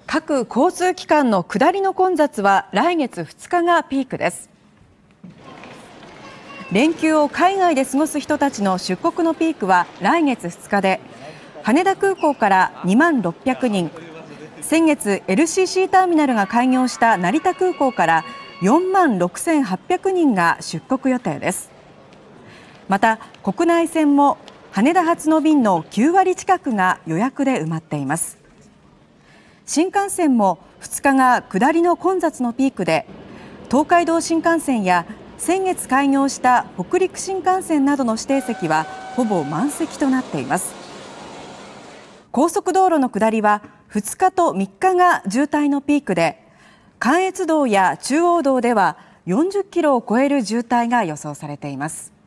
各交通機関の下りの混雑は来月2日がピークです。連休を海外で過ごす人たちの出国のピークは来月2日で、羽田空港から2万600人、先月 LCC ターミナルが開業した成田空港から4万6800人が出国予定です。また国内線も羽田発の便の9割近くが予約で埋まっています。新幹線も2日が下りの混雑のピークで、東海道新幹線や先月開業した北陸新幹線などの指定席はほぼ満席となっています。高速道路の下りは2日と3日が渋滞のピークで、関越道や中央道では40キロを超える渋滞が予想されています。